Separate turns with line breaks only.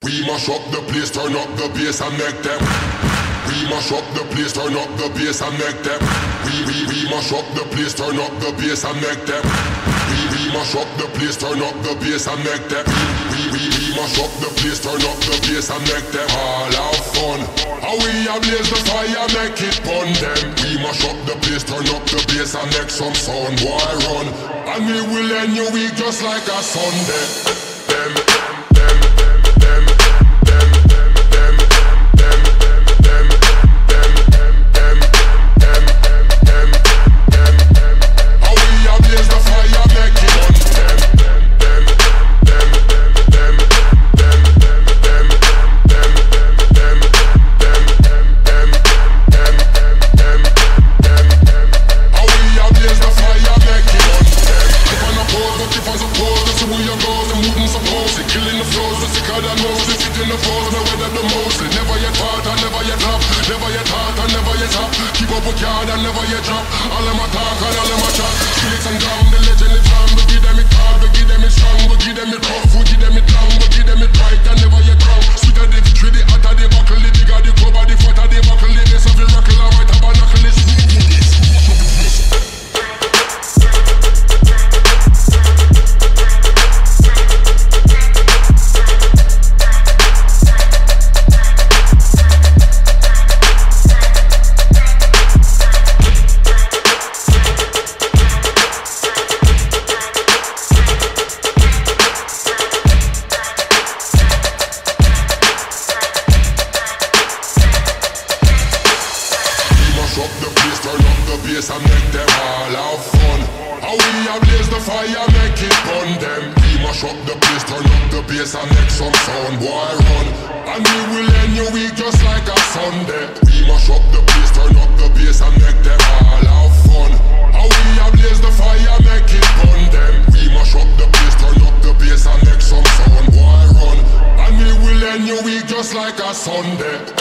We mash up the place, turn up the bass and make them. We mash up the place, turn up the bass and make them. We mash up the place, turn up the bass and make them. We mash up the place, turn up the bass and make them. We mash up the place, turn up the bass and make them all have fun. How we ablaze the fire, make it bun them. We mash up the place, turn up the bass and make some sound, boy run. And we will end your week just like a Sunday. Them.
Never yet drop. All of my talk and all of my chat. Felix and Dom, the legend lives on. We give them it hard, we give them it strong, we give them it rough, we give them it long, we give them it right and never yet wrong. Sweeter the victory, the hotter the buckle, the bigger the club, the fatter the buckle, the days of the rockle, I might have a knuckle, it's and make them all have fun. How we ablaze the fire, make it bun them. We mash up the place, turn up the bass and make some sound, boy run. And we will end your week just like a Sunday. We mash up the place, turn up the bass and make them all have fun. How we ablaze the fire, make it bun them. We mash up the place, turn up the bass and make some sound, boy run. And we will end your week just like a Sunday.